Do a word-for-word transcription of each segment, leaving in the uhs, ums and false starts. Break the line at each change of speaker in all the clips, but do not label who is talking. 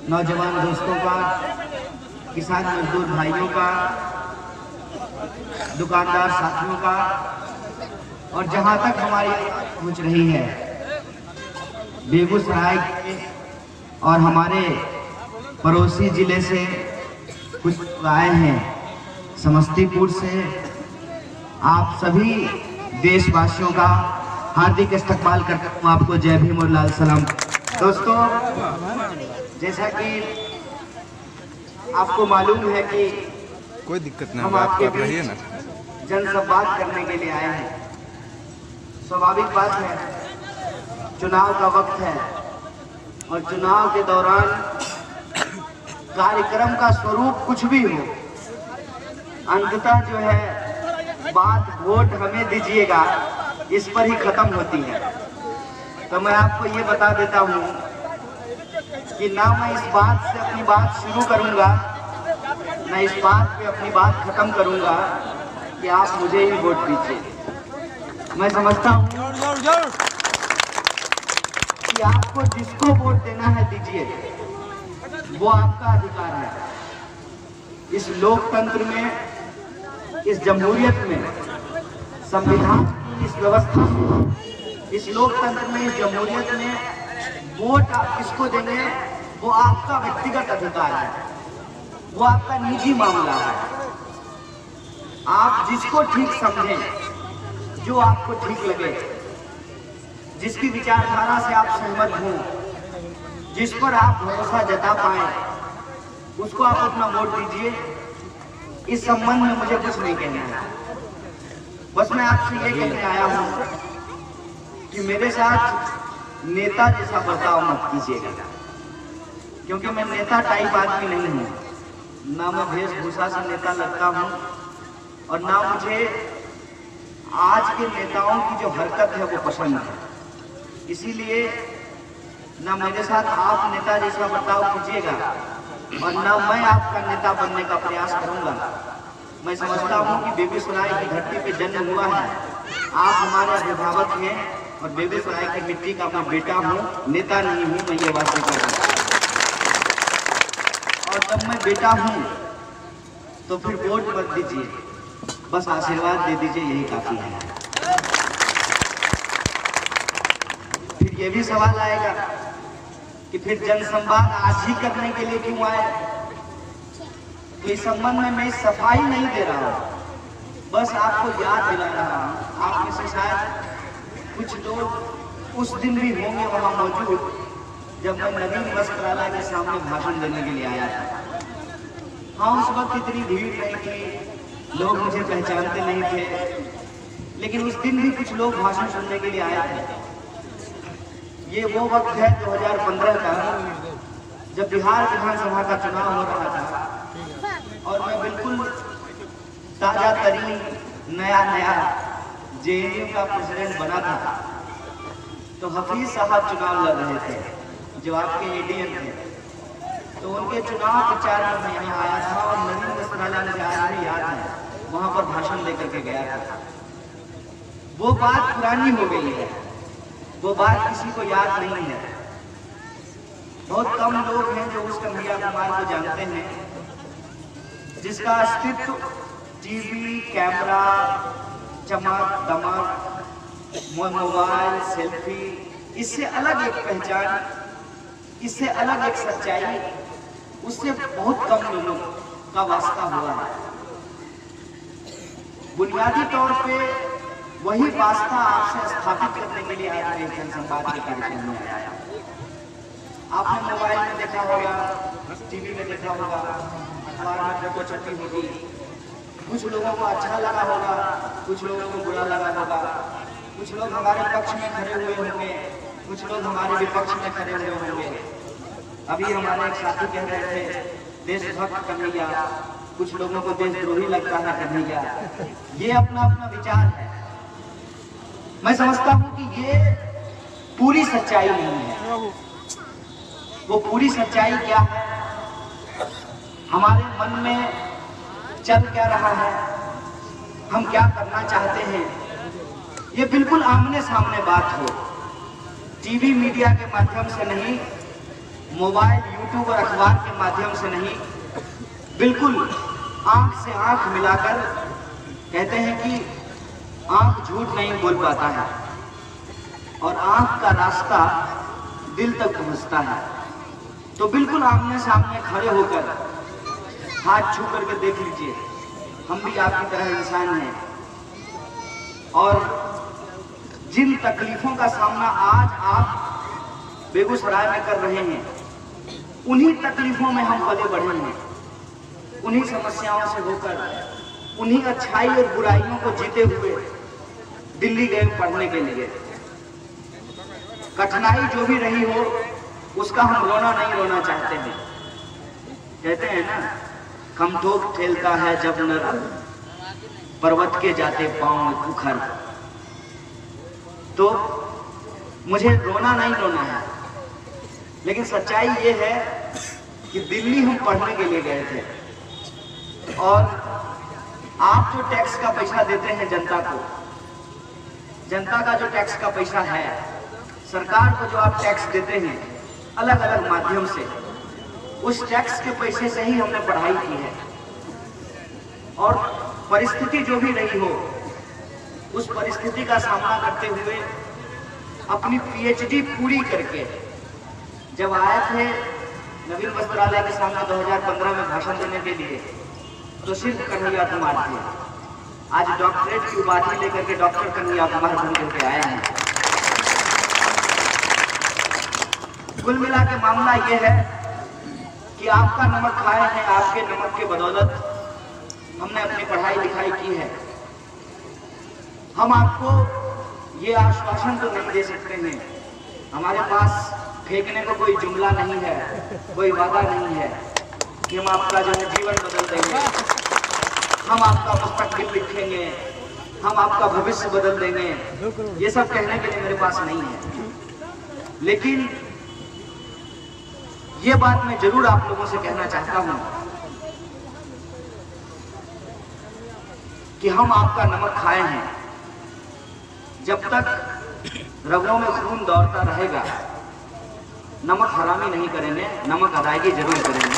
नौजवान दोस्तों का, किसान मजदूर भाइयों का, दुकानदार साथियों का, और जहां तक हमारी पहुंच रही है बेगूसराय के और हमारे पड़ोसी जिले से कुछ आए हैं, समस्तीपुर से, आप सभी देशवासियों का हार्दिक इस्तकबाल करता हूँ। आपको जय भीम और लाल सलाम। दोस्तों, जैसा कि आपको मालूम है कि
कोई दिक्कत नहीं,
हम
बात
आपके
कर रही है ना,
जनसंवाद करने के लिए आए हैं। स्वाभाविक बात है, चुनाव का वक्त है और चुनाव के दौरान कार्यक्रम का स्वरूप कुछ भी हो, अंततः जो है बात वोट हमें दीजिएगा इस पर ही खत्म होती है। तो मैं आपको ये बता देता हूँ कि ना मैं इस बात से अपनी बात शुरू करूँगा, मैं इस बात पे अपनी बात खत्म करूँगा कि आप मुझे ही वोट दीजिए। मैं समझता हूँ कि आपको जिसको वोट देना है दीजिए, वो आपका अधिकार है। इस लोकतंत्र में, इस जमहूरियत में, संविधान की इस व्यवस्था में, इस लोकतंत्र में, इस जमहूरियत में वोट आप किसको देंगे वो आपका व्यक्तिगत अधिकार है, वो आपका निजी मामला है। आप जिसको ठीक समझें, जो आपको ठीक लगे, जिसकी विचारधारा से आप सहमत हों, जिस पर आप भरोसा जता पाए, उसको आप अपना वोट दीजिए। इस संबंध में मुझे कुछ नहीं कहना है, बस मैं आपसे ये कहने आया हूँ कि मेरे साथ नेता जैसा बर्ताव मत कीजिएगा, क्योंकि मैं नेता टाइप आदमी नहीं हूँ। ना मैं वेशभूषा से नेता लगता हूँ और ना मुझे आज के नेताओं की जो हरकत है वो पसंद है। इसीलिए ना मेरे साथ आप नेता जैसा बर्ताव कीजिएगा और ना मैं आपका नेता बनने का प्रयास करूंगा। मैं समझता हूं कि बेगूसराय की धरती पे जन्म हुआ है, आप हमारे अभिभावक हैं और बेगूसराय की मिट्टी का मैं बेटा हूं, नेता नहीं हूं, मैं ये बात कर रहा हूं। और जब मैं बेटा हूं तो फिर वोट मत दीजिए, बस आशीर्वाद दे दीजिए, यही काफी है। फिर ये भी सवाल आएगा कि फिर जनसंवाद आज ही करने के लिए क्यों आए? तो इस संबंध में मैं सफाई नहीं दे रहा हूँ, बस आपको याद दिला रहा हूँ। आप में से शायद कुछ लोग उस दिन भी होंगे वहाँ मौजूद जब मैं नवीन वस्त्रालय के सामने भाषण देने के लिए आया था। हाँ, उस वक्त इतनी भीड़ नहीं थी, लोग मुझे पहचानते नहीं थे, लेकिन उस दिन भी कुछ लोग भाषण सुनने के लिए आए थे। ये वो वक्त है दो हज़ार पंद्रह का, जब बिहार विधानसभा का चुनाव हो रहा था और मैं बिल्कुल ताजा तरीन नया नया जे एन यू का प्रेसिडेंट बना था। तो हफीज साहब चुनाव लड़ रहे थे जो आपके ए डी एम थे, तो उनके चुनाव प्रचार में मैं यहाँ आया था और नवीन वस्त्रालय मुझे आज भी याद है, वहाँ पर भाषण लेकर के गया था। वो बात पुरानी हो गई है, वो बात किसी को याद नहीं है। बहुत कम लोग हैं जो उस कन्हैया कुमार को जानते हैं जिसका अस्तित्व टीवी, कैमरा, चमक दमक, मोबाइल, सेल्फी, इससे अलग एक पहचान, इससे अलग एक सच्चाई, उससे बहुत कम लोगों का वास्ता हुआ है। बुनियादी तौर पे वही वास्ता आपसे स्थापित करने के लिए आज मैं जनसंवाद के कार्यक्रम में आया। आपने मोबाइल में देखा होगा, टीवी में देखा होगा, अखबार में फोटो छपी होगी, कुछ लोगों को अच्छा लगा होगा, कुछ लोगों को बुरा लगा होगा, कुछ लोग हमारे पक्ष में खड़े हुए होंगे, कुछ लोग हमारे विपक्ष में खड़े हुए होंगे। अभी हमारे एक साथी कह रहे थे देशभक्त कन्हैया, कुछ लोगों को देशद्रोही लगता है कन्हैया। ये अपना अपना विचार है। मैं समझता हूं कि ये पूरी सच्चाई नहीं है। वो पूरी सच्चाई क्या है, हमारे मन में चल क्या रहा है, हम क्या करना चाहते हैं, ये बिल्कुल आमने सामने बात हो, टीवी मीडिया के माध्यम से नहीं, मोबाइल, यूट्यूब और अखबार के माध्यम से नहीं, बिल्कुल आंख से आंख मिलाकर कहते हैं कि आंख झूठ नहीं बोल पाता है और आंख का रास्ता दिल तक पहुंचता है। तो बिल्कुल आमने सामने खड़े होकर हाथ छू करके देख लीजिए, हम भी आपकी तरह इंसान हैं और जिन तकलीफों का सामना आज आप बेगूसराय में कर रहे हैं, उन्हीं तकलीफों में हम पले बढ़े हैं, उन्हीं समस्याओं से होकर, उन्हीं अच्छाई और बुराइयों को जीते हुए दिल्ली गए पढ़ने के लिए। कठिनाई जो भी रही हो उसका हम रोना नहीं रोना चाहते हैं। कहते हैं ना, खमठोक ठेलता है जब नर, पर्वत के जाते पांव उखर। तो मुझे रोना नहीं रोना है, लेकिन सच्चाई ये है कि दिल्ली हम पढ़ने के लिए गए थे और आप जो टैक्स का पैसा देते हैं जनता को, जनता का जो टैक्स का पैसा है, सरकार को जो आप टैक्स देते हैं अलग अलग माध्यम से, उस टैक्स के पैसे से ही हमने पढ़ाई की है। और परिस्थिति जो भी रही हो, उस परिस्थिति का सामना करते हुए अपनी पीएचडी पूरी करके जब आए थे नवीन वस्त्रालय के सामने दो हज़ार पंद्रह में भाषण देने के लिए, तो सिर्फ कन्हैया कुमार थे। आज डॉक्टरेट की उपाधि लेकर के डॉक्टर कन्हैया कुमार बन करके आए हैं। कुल मिला के मामला यह है कि आपका नमक खाए हैं, आपके नमक के बदौलत हमने अपनी पढ़ाई लिखाई की है। हम आपको ये आश्वासन तो नहीं दे सकते हैं, हमारे पास फेंकने को कोई जुमला नहीं है, कोई वादा नहीं है कि हम आपका जो है जीवन बदल देंगे, हम आपका मुस्तकबिल लिखेंगे, हम आपका भविष्य बदल देंगे। ये सब कहने के लिए मेरे पास नहीं है, लेकिन ये बात मैं जरूर आप लोगों से कहना चाहता हूं कि हम आपका नमक खाए हैं। जब तक रगों में खून दौड़ता रहेगा, नमक हरामी नहीं करेंगे, नमक अदायगी जरूर करेंगे।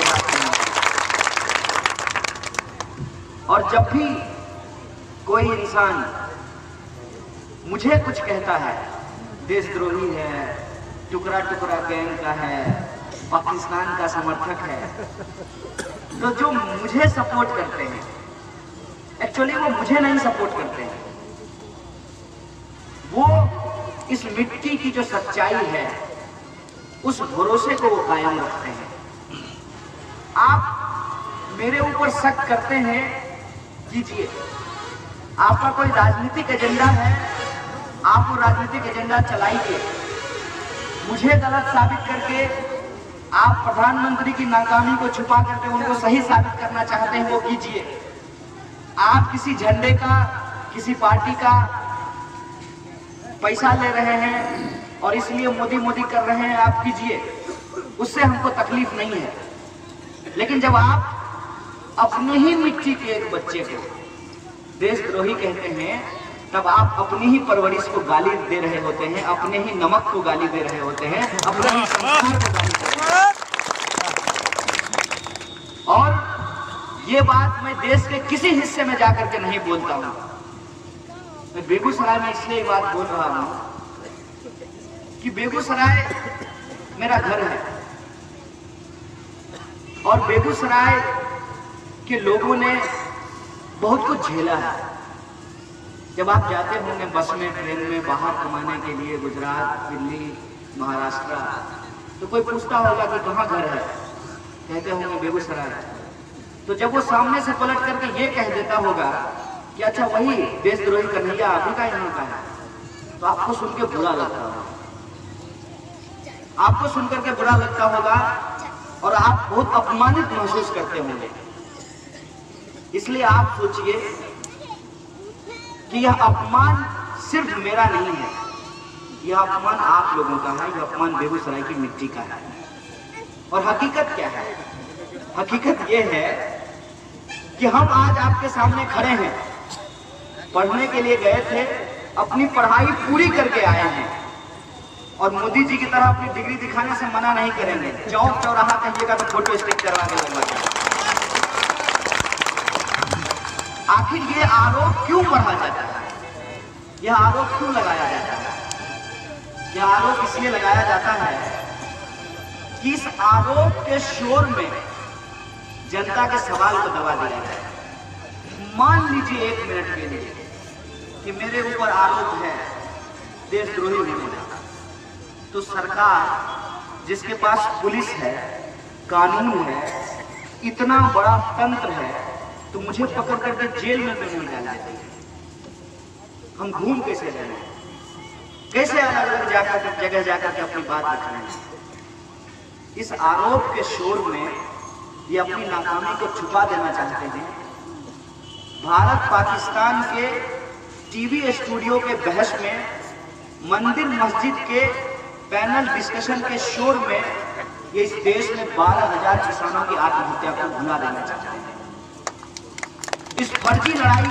और जब भी कोई इंसान मुझे कुछ कहता है, देशद्रोही है, टुकड़ा टुकड़ा गैंग का है, पाकिस्तान का समर्थक है, तो जो मुझे सपोर्ट करते हैं, एक्चुअली वो मुझे नहीं सपोर्ट करते हैं, वो इस मिट्टी की जो सच्चाई है उस भरोसे को वो कायम रखते हैं। आप मेरे ऊपर शक करते हैं, कीजिए, आपका कोई राजनीतिक एजेंडा है, आप वो राजनीतिक एजेंडा चलाइए। मुझे गलत साबित करके आप प्रधानमंत्री की नाकामी को छुपा करके उनको सही साबित करना चाहते हैं, वो कीजिए। आप किसी झंडे का, किसी पार्टी का पैसा ले रहे हैं और इसलिए मोदी मोदी कर रहे हैं, आप कीजिए, उससे हमको तकलीफ नहीं है। लेकिन जब आप अपने ही मिट्टी के एक बच्चे को देशद्रोही कहते हैं, तब आप अपनी ही परवरिश को गाली दे रहे होते हैं, अपने ही नमक को गाली दे रहे होते हैं, अपने ही संस्कार को गाली दे रहे हैं। और ये बात मैं देश के किसी हिस्से में जाकर के नहीं बोलता हूं, मैं बेगूसराय में इसलिए बात बोल रहा हूं कि बेगूसराय मेरा घर है और बेगूसराय के लोगों ने बहुत कुछ झेला है। जब आप जाते होंगे बस में, ट्रेन में, बाहर कमाने के लिए गुजरात, दिल्ली, महाराष्ट्र, तो कोई पूछता होगा कि कहाँ घर है, कहते होंगे बेगूसराय। तो जब वो सामने से पलट करके ये कह देता होगा कि अच्छा वही देशद्रोही कन्हैया आप ही का यहाँ का है, तो आपको सुन के बुरा लगता होगा, आपको सुनकर के बुरा लगता होगा और आप बहुत अपमानित महसूस करते होंगे। इसलिए आप सोचिए कि यह अपमान सिर्फ मेरा नहीं है, यह अपमान आप लोगों का है, यह अपमान बेगूसराय की मिट्टी का है। और हकीकत क्या है? हकीकत यह है कि हम आज आपके सामने खड़े हैं, पढ़ने के लिए गए थे, अपनी पढ़ाई पूरी करके आए हैं और मोदी जी की तरह अपनी डिग्री दिखाने से मना नहीं करेंगे। चौक चौराहा कहिएगा तो फोटो स्टिक करवा के लगवा। आखिर ये आरोप क्यों बढ़ा जाता है, यह आरोप क्यों लगाया जाता है? यह आरोप इसलिए लगाया जाता है कि इस आरोप के शोर में जनता के सवाल को दबा दिया जाए। मान लीजिए एक मिनट के लिए कि मेरे ऊपर आरोप है देशद्रोही होने का, तो सरकार जिसके पास पुलिस है, कानून है, इतना बड़ा तंत्र है, तो मुझे पकड़ करके जेल में क्यों नहीं डाल देती? हम घूम कैसे जाएं? कैसे अलग अलग जाकर जगह जाकर के अपनी बात रखें? इस आरोप के शोर में ये अपनी नाकामी को छुपा देना चाहते हैं। भारत पाकिस्तान के टीवी स्टूडियो के बहस में, मंदिर मस्जिद के पैनल डिस्कशन के शोर में ये इस देश में बारह हजार किसानों की आत्महत्या को भुला देना चाहते हैं। इस फर्जी लड़ाई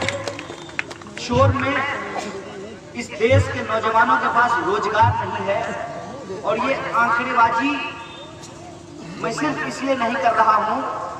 के शोर में इस देश के नौजवानों के पास रोजगार नहीं है। और ये आंकड़ेबाजी मैं सिर्फ इसलिए नहीं कर रहा हूं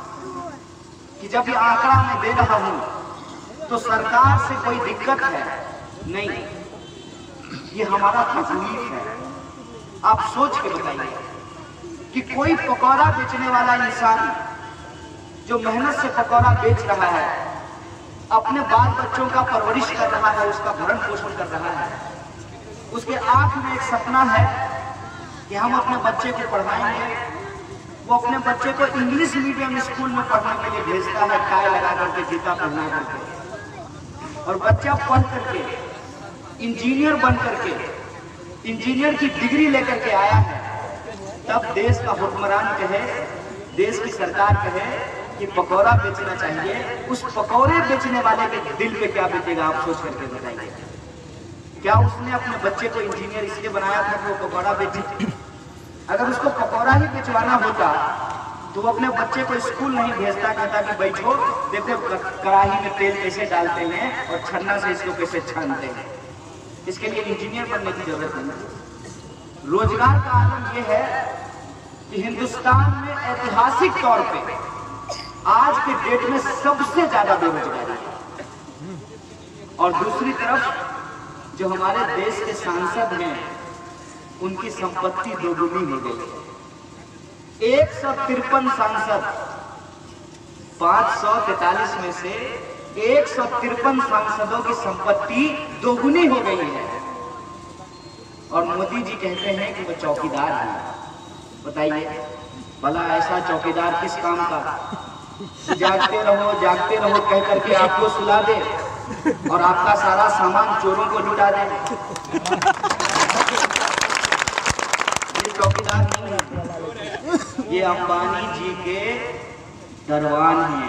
कि जब ये आंकड़ा मैं दे रहा हूं तो सरकार से कोई दिक्कत है, नहीं, ये हमारा तकलीफ है। आप सोच के बताइए कि कोई पकौड़ा बेचने वाला इंसान जो मेहनत से पकौड़ा बेच रहा है, अपने बाल बच्चों का परवरिश कर रहा है, उसका भरण पोषण कर रहा है, उसके आंख में एक सपना है कि हम अपने बच्चे को पढ़ाएंगे। वो अपने बच्चे को इंग्लिश मीडियम स्कूल में पढ़ने के लिए भेजता है, टाई लगा करके, जूता पहना करके, और बच्चा पढ़ करके इंजीनियर बन करके, इंजीनियर की डिग्री लेकर के आया है। तब देश का हुक्मरान कहे, देश की सरकार कहे कि पकौड़ा बेचना चाहिए, उस पकौड़े बेचने वाले के दिल पे क्या बीतेगा? आप सोच करके बताइए। क्या उसने अपने बच्चे को इंजीनियर इसलिए बनाया था कि वो पकौड़ा बेचे? अगर उसको पकौड़ा ही बेचवाना होता तो वो अपने बच्चे को स्कूल नहीं भेजता, कहता कि बैठो देखो कढ़ाई में तेल कैसे डालते हैं और छन्ना से इसको कैसे छानते हैं। इसके लिए इंजीनियर बनने की जरूरत नहीं। रोजगार का आलम यह है कि हिंदुस्तान में ऐतिहासिक तौर पे आज के डेट में सबसे ज्यादा बेरोजगारी है। और दूसरी तरफ जो हमारे देश के सांसद हैं, उनकी संपत्ति दोगुनी हो गई। एक सौ तिरपन सांसद, पांच सौ तैतालीस में से एक सौ तिरपन सांसदों की संपत्ति दोगुनी हो गई है। और मोदी जी कहते हैं कि वो चौकीदार हैं। बताइए भला ऐसा चौकीदार किस काम का? जागते रहो जागते रहो कह करके आपको सुला दे और आपका सारा सामान चोरों को लुटा दे। ये चौकीदार नहीं है, ये अंबानी जी के दरबान हैं।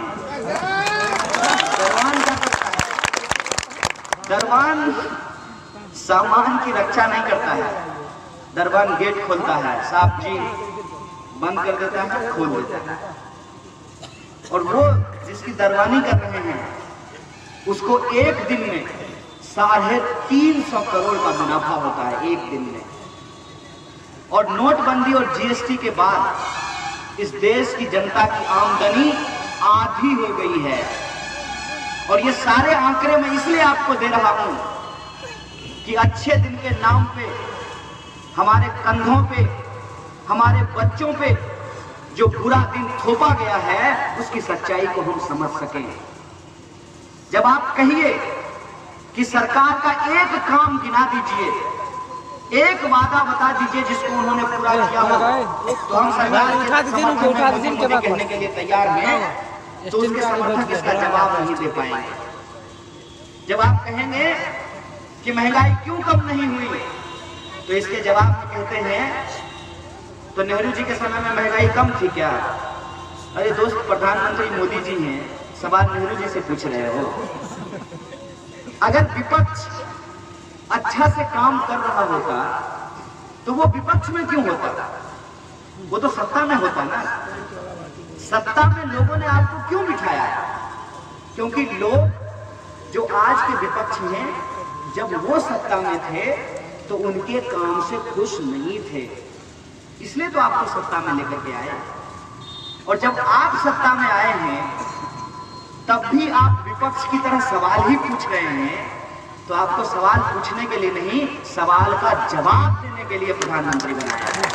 दरबान क्या करता है? दरबान सामान की रक्षा नहीं करता है। दरबान गेट खोलता है, साहब जी बंद कर देता है, खोल देता है। और वो जिसकी दरबानी कर रहे हैं उसको एक दिन में साढ़े तीन सौ करोड़ का मुनाफा होता है, एक दिन में। और नोटबंदी और जीएसटी के बाद इस देश की जनता की आमदनी आधी हो गई है। और ये सारे आंकड़े मैं इसलिए आपको दे रहा हूं कि अच्छे दिन के नाम पे हमारे कंधों पे, हमारे बच्चों पे जो बुरा दिन थोपा गया है, उसकी सच्चाई को हम समझ सकें। जब आप कहिए कि सरकार का एक काम गिना दीजिए, एक वादा बता दीजिए जिसको उन्होंने पूरा किया हो, तो हम सरकार के समर्थन में कहने के लिए तैयार हैं, तो उसके समर्थक इसका जवाब नहीं दे पाएंगे। जब आप कहेंगे कि महंगाई क्यों कम नहीं हुई, तो इसके जवाब में कहते हैं तो नेहरू जी के समय में महंगाई कम थी क्या? अरे दोस्त, प्रधानमंत्री मोदी जी हैं, सवाल नेहरू जी से पूछ रहे हो। अगर विपक्ष अच्छा से काम कर रहा होता तो वो विपक्ष में क्यों होता? वो तो सत्ता में होता ना। सत्ता में लोगों ने आपको क्यों बिठाया? क्योंकि लोग जो आज के विपक्ष हैं, जब वो सत्ता में थे तो उनके काम से खुश नहीं थे, इसलिए तो आपको सत्ता में लेकर के आए। और जब आप सत्ता में आए हैं तब भी आप विपक्ष की तरह सवाल ही पूछ रहे हैं, तो आपको सवाल पूछने के लिए नहीं, सवाल का जवाब देने के लिए प्रधानमंत्री बनाया है।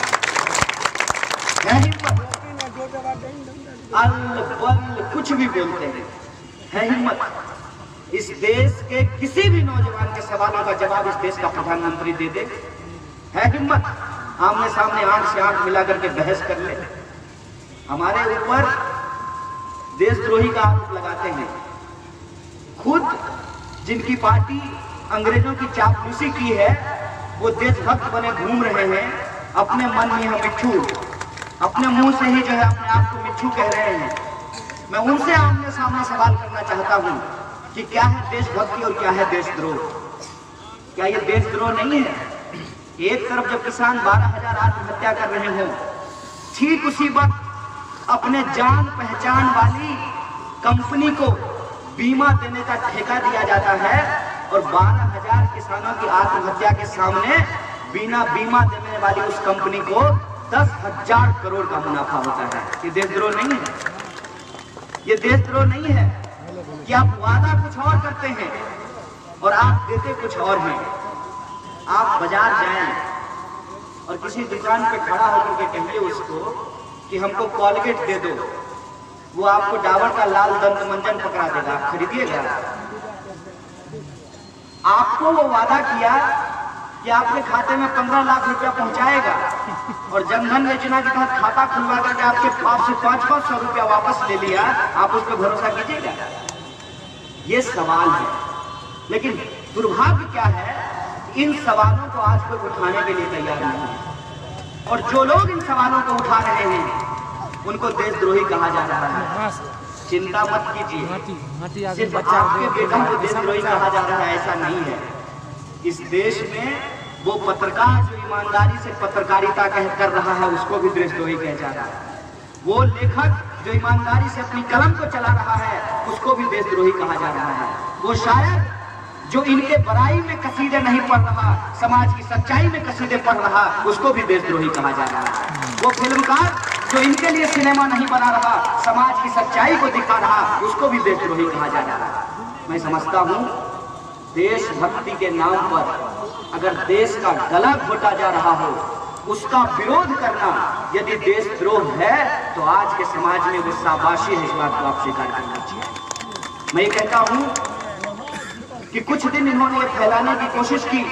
अल बल कुछ भी बोलते हैं, है हिम्मत। इस देश के किसी भी नौजवान के सवालों का जवाब इस देश का प्रधानमंत्री दे दे, है हिम्मत। आमने सामने आंख से आंख मिला करके बहस कर ले। हमारे ऊपर देशद्रोही का आरोप लगाते हैं, खुद जिनकी पार्टी अंग्रेजों की चापलूसी की है वो देशभक्त बने घूम रहे हैं, अपने मन में हम मिट्ठू, अपने मुंह से ही जो है अपने आप को मिट्ठू कह रहे हैं। मैं उनसे आमने सामने सवाल करना चाहता हूं कि क्या है देशभक्ति और क्या है देशद्रोह। क्या ये देशद्रोह नहीं है? एक तरफ जब किसान बारह हजार आत्महत्या कर रहे हो, ठीक उसी वक्त अपने जान पहचान वाली कंपनी को बीमा देने का ठेका दिया जाता है और बारह हजार किसानों की आत्महत्या के सामने बिना बीमा देने वाली उस कंपनी को दस हजार करोड़ का मुनाफा होता है। ये देशद्रोह नहीं है? ये देशद्रोह नहीं है कि आप वादा कुछ और करते हैं और आप देते कुछ और हैं। आप बाजार जाएं और किसी दुकान पे खड़ा होकर के कहिए उसको कि हमको कॉलगेट दे दो, वो आपको डाबर का लाल दंत मंजन पकड़ा देगा, आप खरीदिएगा? आपको वो वादा किया कि आपके खाते में पंद्रह लाख रुपया पहुंचाएगा और जनधन योजना के तहत खाता खुलवा करके आपके पास से पांच पांच सौ रुपया वापस ले लिया, आप उस पर भरोसा कीजिएगा? ये सवाल है। लेकिन दुर्भाग्य क्या है, इन सवालों को आज कोई उठाने के लिए तैयार नहीं है। और जो लोग इन सवालों को उठा रहे हैं उनको देशद्रोही कहा जा रहा है। चिंता मत कीजिए, सिर्फ आपके बेटों को देशद्रोही कहा जा रहा है ऐसा नहीं है। इस देश में वो पत्रकार जो ईमानदारी से पत्रकारिता कह कर रहा है उसको भी देशद्रोही कहा जा रहा है। वो लेखक जो ईमानदारी से अपनी कलम को चला रहा है उसको भी देशद्रोही कहा जा रहा है। वो शायद जो इनके बड़ाई में कसीदे नहीं पढ़ रहा, समाज की सच्चाई में कसीदे पढ़ रहा, उसको भी देशद्रोही कहा जा रहा है। वो फिल्मकार जो इनके लिए सिनेमा नहीं बना रहा, समाज की सच्चाई को दिखा रहा, उसको भी देशद्रोही कहा जा रहा है। मैं समझता हूँ देशभक्ति के नाम पर अगर देश का गला घोटा जा रहा हो, उसका विरोध करना यदि देशद्रोह है तो आज के समाज में वो शाबाशी है, इस बात को आप स्वीकार करना चाहिए। मैं ये कहता हूँ कि कुछ दिन इन्होंने ये फैलाने की कोशिश की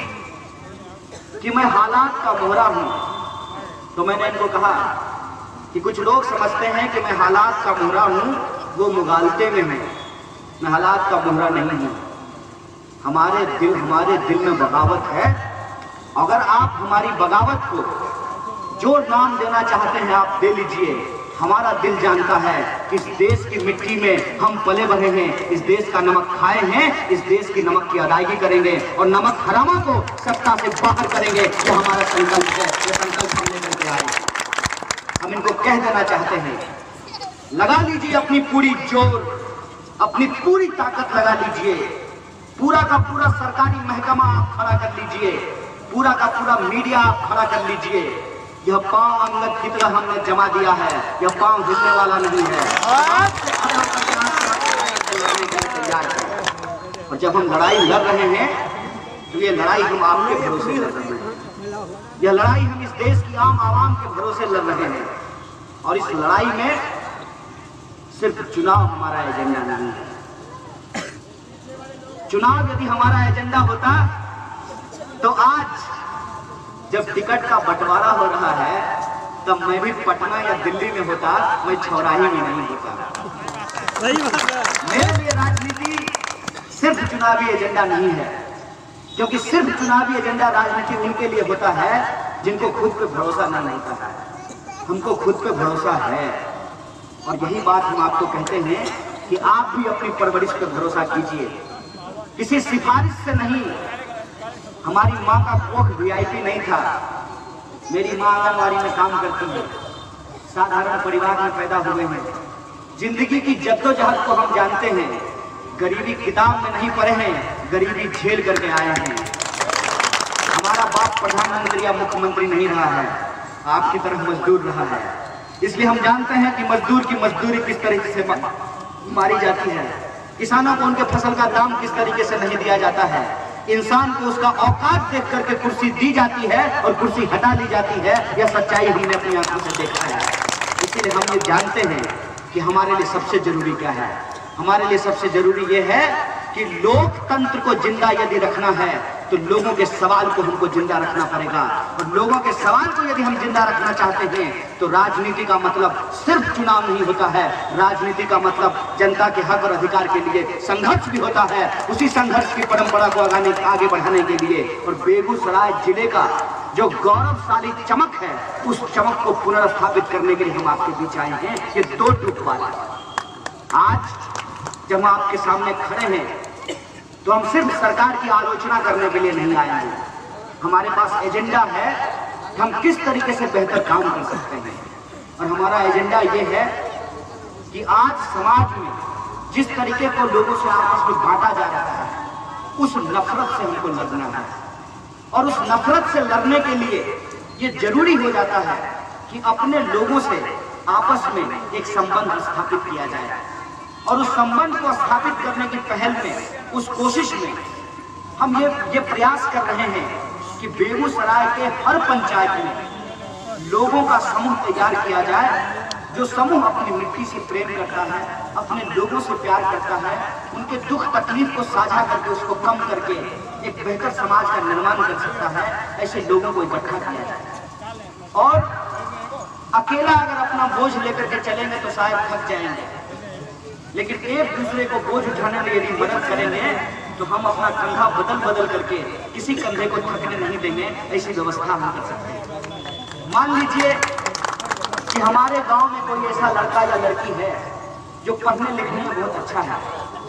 कि मैं हालात का मोहरा हूं, तो मैंने इनको कहा कि कुछ लोग समझते हैं कि मैं हालात का मोहरा हूं, वो मुगालते में है। मैं हालात का मोहरा नहीं हूं। हमारे दिल हमारे दिल में बगावत है। अगर आप हमारी बगावत को जो नाम देना चाहते हैं आप दे लीजिए। हमारा दिल जानता है कि इस देश की मिट्टी में हम पले बढ़े हैं, इस देश का नमक खाए हैं, इस देश की नमक की अदायगी करेंगे और नमक हरामा को सत्ता से बाहर करेंगे। ये हमारा संकल्प है, ये संकल्प हम लेकर के आए। हम इनको कह देना चाहते हैं, लगा लीजिए अपनी पूरी जोर, अपनी पूरी ताकत लगा लीजिए। पूरा का पूरा सरकारी महकमा आप खड़ा कर लीजिए, पूरा का पूरा मीडिया आप खड़ा कर लीजिए। यह पांव अंगद की तरह हमने जमा दिया है, यह पांव हिलने वाला नहीं है। और जब हम लड़ाई लड़ रहे हैं तो ये लड़ाई हम आपके भरोसे लड़ रहे हैं। यह लड़ाई हम इस देश की आम आवाम के भरोसे लड़ रहे हैं। और इस लड़ाई में सिर्फ चुनाव हमारा एजेंडा नहीं है। चुनाव यदि हमारा एजेंडा होता तो आज जब टिकट का बंटवारा हो रहा है तब मैं भी पटना या दिल्ली में होता, मैं चौराही में नहीं होता। मेरे लिए राजनीति सिर्फ चुनावी एजेंडा नहीं है, क्योंकि सिर्फ चुनावी एजेंडा राजनीति उनके लिए होता है जिनको खुद पे भरोसा नहीं होता है। हमको खुद पे भरोसा है और यही बात हम आपको कहते हैं कि आप भी अपनी परवरिश पे भरोसा कीजिए, किसी सिफारिश से नहीं। हमारी माँ का कोख वीआईपी नहीं था। मेरी माँ आंगनबाड़ी में काम करती है, साधारण परिवार में पैदा हुए हैं। जिंदगी की जद्दोजहद को हम जानते हैं। गरीबी किताब में नहीं पढ़े हैं, गरीबी झेल करके आए हैं। हमारा बाप प्रधानमंत्री या मुख्यमंत्री नहीं रहा है, आपकी तरह मजदूर रहा है। इसलिए हम जानते हैं कि मजदूर की मजदूरी किस तरीके से मारी जाती है, किसानों को उनके फसल का दाम किस तरीके से नहीं दिया जाता है, इंसान को उसका औकात देख करके कुर्सी दी जाती है और कुर्सी हटा ली जाती है। यह सच्चाई हमने अपनी आंखों से देखा है। इसीलिए हम ये जानते हैं कि हमारे लिए सबसे जरूरी क्या है। हमारे लिए सबसे जरूरी ये है कि लोकतंत्र को जिंदा यदि रखना है तो लोगों के सवाल को हमको जिंदा रखना पड़ेगा, और लोगों के सवाल को यदि हम जिंदा रखना चाहते हैं तो राजनीति का मतलब सिर्फ चुनाव नहीं होता है। राजनीति का मतलब जनता के हक और अधिकार के लिए संघर्ष भी होता है, उसी संघर्ष की परंपरा को आगे आगे बढ़ाने के लिए। और बेगूसराय जिले का जो गौरवशाली चमक है, उस चमक को पुनर्स्थापित करने के लिए हम आपके बीच आए हैं। ये दो टूक वाला आज जब हम आपके सामने खड़े हैं तो हम सिर्फ सरकार की आलोचना करने के लिए नहीं आए हैं। हमारे पास एजेंडा है कि हम किस तरीके से बेहतर काम कर सकते हैं, और हमारा एजेंडा ये है कि आज समाज में जिस तरीके को लोगों से आपस में बांटा जा रहा है, उस नफरत से हमको लड़ना है। और उस नफरत से लड़ने के लिए ये जरूरी हो जाता है कि अपने लोगों से आपस में एक संबंध स्थापित किया जाए, और उस संबंध को स्थापित करने की पहल में, उस कोशिश में हम ये ये प्रयास कर रहे हैं कि बेगूसराय के हर पंचायत में लोगों का समूह तैयार किया जाए, जो समूह अपनी मिट्टी से प्रेम करता है, अपने लोगों से प्यार करता है, उनके दुख तकलीफ को साझा करके उसको कम करके एक बेहतर समाज का निर्माण कर सकता है। ऐसे लोगों को इकट्ठा किया जाए। और अकेला अगर अपना बोझ लेकर के चलेंगे तो शायद थक जाएंगे, लेकिन एक दूसरे को बोझ उठाने में यदि मदद करेंगे तो हम अपना कंधा बदल बदल करके किसी कंधे को थकने नहीं देंगे। ऐसी व्यवस्था हम कर सकते हैं। मान लीजिए कि हमारे गांव में कोई ऐसा लड़का या लड़की है जो पढ़ने लिखने में बहुत अच्छा है,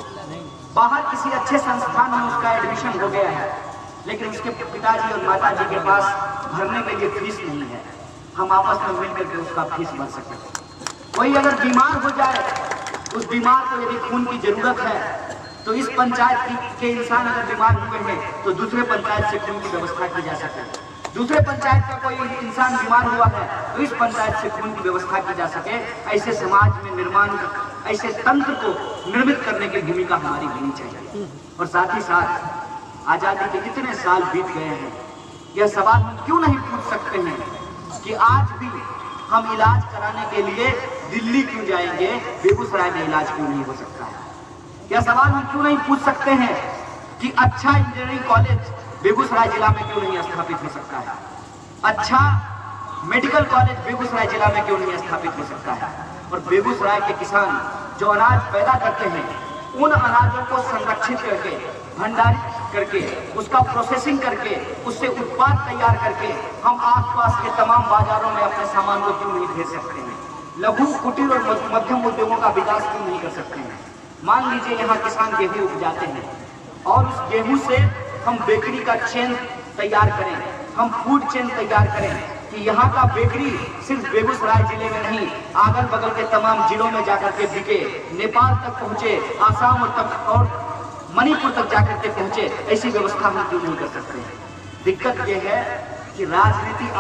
बाहर किसी अच्छे संस्थान में उसका एडमिशन हो गया है, लेकिन उसके पिताजी और माताजी के पास भरने के लिए फीस नहीं है। हम आपस में मिलकर के उसका फीस भर सकते। कोई अगर बीमार हो जाए, उस बीमार को यदि खून की जरूरत है, तो इस पंचायत के इंसान अगर बीमार हुए हैं तो दूसरे पंचायत से खून की व्यवस्था की जा सके। दूसरे पंचायत का कोई इंसान बीमार हुआ है तो इस पंचायत से खून की व्यवस्था की जा सके। ऐसे समाज में निर्माण, ऐसे तंत्र को निर्मित करने की भूमिका हमारी होनी चाहिए। और साथ ही साथ आजादी के कितने साल बीत गए हैं, यह सवाल हम क्यों नहीं पूछ सकते हैं कि आज भी हम इलाज कराने के लिए दिल्ली क्यों जाएंगे, बेगूसराय में इलाज क्यों नहीं हो सकता है। यह सवाल हम क्यों नहीं पूछ सकते हैं कि अच्छा इंजीनियरिंग कॉलेज बेगूसराय जिला में क्यों नहीं स्थापित हो सकता है, अच्छा मेडिकल कॉलेज बेगूसराय जिला में क्यों नहीं स्थापित हो सकता है। और बेगूसराय के किसान जो अनाज पैदा करते हैं, उन अनाजों को संरक्षित करके, भंडारित करके, उसका प्रोसेसिंग करके, उससे उत्पाद तैयार करके हम आसपास के तमाम बाजारों में अपने सामान को क्यों नहीं भेज सकते हैं। लघु कुटीर और मध्यम उद्योगों का विकास क्यों नहीं कर सकते हैं। मान लीजिए यहाँ किसान गेहूं उपजाते हैं और उस गेहूं से हम बेकरी का चेन तैयार करें, हम फूड चेन तैयार करें कि यहाँ का बेकरी सिर्फ बेगूसराय जिले में नहीं, अगल बगल के तमाम जिलों में जाकर के बिके, नेपाल तक पहुँचे, आसाम तक और मणिपुर तक जाकर के पहुँचे। ऐसी व्यवस्था हम क्यों नहीं कर सकते। दिक्कत यह है कि राजनीति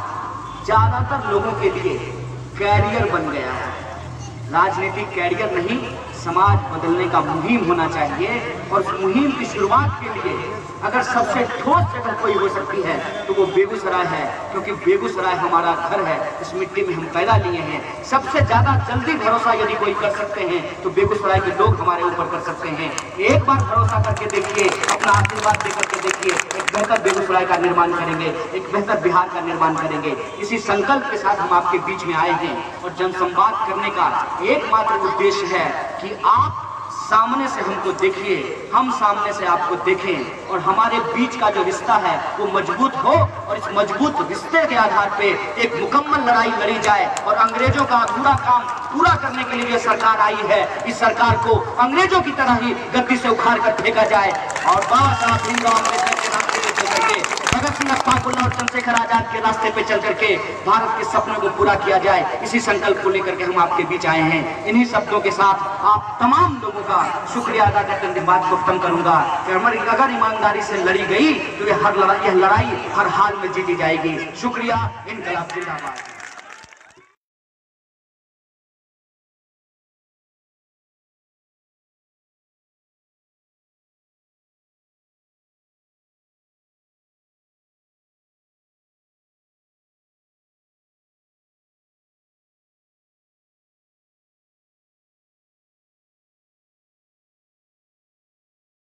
आज ज्यादातर लोगों के लिए कैरियर बन गया है। राजनीति कैरियर नहीं, समाज बदलने का मुहिम होना चाहिए। और उस मुहिम की शुरुआत के लिए अगर सबसे ठोस जगह कोई हो सकती है तो वो बेगूसराय है, क्योंकि बेगूसराय हमारा घर है, इस मिट्टी में हम पैदा लिए हैं। सबसे ज्यादा जल्दी भरोसा यदि कोई कर सकते हैं तो बेगूसराय के लोग हमारे ऊपर कर सकते हैं। एक बार भरोसा करके देखिए, अपना आशीर्वाद दे करके देखिए, एक बेहतर बेगूसराय का निर्माण करेंगे, एक बेहतर बिहार का निर्माण करेंगे। इसी संकल्प के साथ हम आपके बीच में आए हैं और जनसंवाद करने का एकमात्र उद्देश्य है कि आप सामने से हमको देखिए, हम सामने से आपको देखें, और हमारे बीच का जो रिश्ता है वो मजबूत हो, और इस मजबूत रिश्ते के आधार पे एक मुकम्मल लड़ाई लड़ी जाए। और अंग्रेजों का अधूरा काम पूरा करने के लिए जो सरकार आई है, इस सरकार को अंग्रेजों की तरह ही गद्दी से उखाड़ कर फेंका जाए और बाबा साहब भीमराव अम्बेडकर के नाम से करके भगत सिंह अखबाकुल्ला और चंद्रशेखर आजाद के रास्ते पे चल करके भारत के सपनों को पूरा किया जाए, इसी संकल्प को लेकर के हम आपके बीच आए हैं। इन्हीं शब्दों के साथ आप तमाम लोगों का शुक्रिया अदा करते हुए बात को खत्म करूंगा कि हमारी अगर ईमानदारी से लड़ी गई तो ये हर लड़ाई यह लड़ाई हर हाल में जीती जाएगी। शुक्रिया। इनकलाब जिंदाबाद।